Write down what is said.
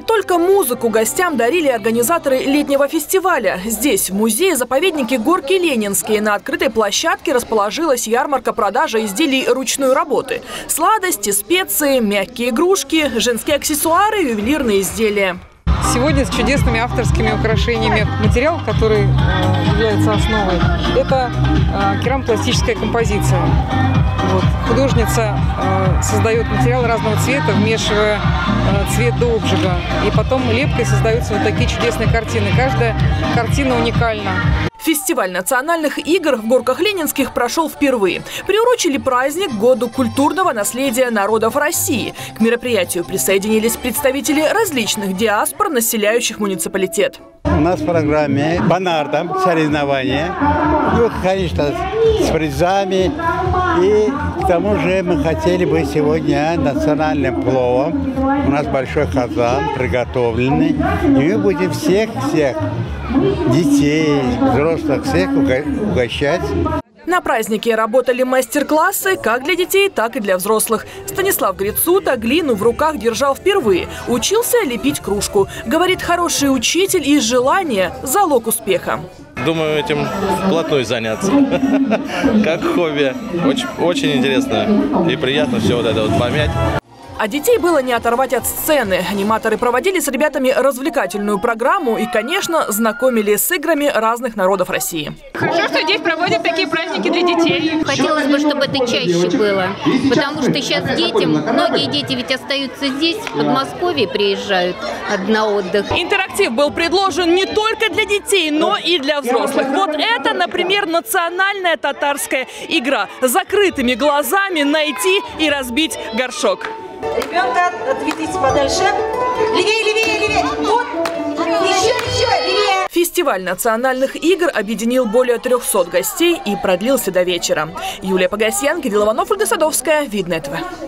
только музыку гостям дарили организаторы летнего фестиваля. Здесь, в музее-заповеднике Горки Ленинские, на открытой площадке расположилась ярмарка продажи изделий ручной работы. Сладости, специи, мягкие игрушки, женские аксессуары, ювелирные изделия. Сегодня с чудесными авторскими украшениями. Материал, который является основой, это керамопластическая композиция. Художница создает материал разного цвета, вмешивая цвет до обжига. И потом лепкой создаются вот такие чудесные картины. Каждая картина уникальна. Фестиваль национальных игр в Горках Ленинских прошел впервые. Приурочили праздник к Году культурного наследия народов России. К мероприятию присоединились представители различных диаспор, населяющих муниципалитет. У нас в программе банардом соревнования, ну, конечно, с призами. И к тому же мы хотели бы сегодня национальным пловом. У нас большой казан приготовленный. И мы будем всех детей, взрослых, всех угощать. На празднике работали мастер-классы как для детей, так и для взрослых. Станислав Грицута глину в руках держал впервые. Учился лепить кружку. Говорит, хороший учитель и желание – залог успеха. Думаю, этим вплотную заняться, как хобби. Очень интересно и приятно все вот это вот помять. А детей было не оторвать от сцены. Аниматоры проводили с ребятами развлекательную программу и, конечно, знакомили с играми разных народов России. Хорошо, что здесь проводят такие праздники для детей. Хотелось бы, чтобы это чаще было, потому что сейчас детям, многие дети ведь остаются здесь, в Подмосковье приезжают на отдых. Интерактив был предложен не только для детей, но и для взрослых. Вот это, например, национальная татарская игра. Закрытыми глазами найти и разбить горшок. Ребенка отведите подальше. Левее, левее, левее. Вот. Еще, левее. Фестиваль национальных игр объединил более 300 гостей и продлился до вечера. Юлия Погосян, Кирилл Иванов, Ольга Садовская, Видное ТВ.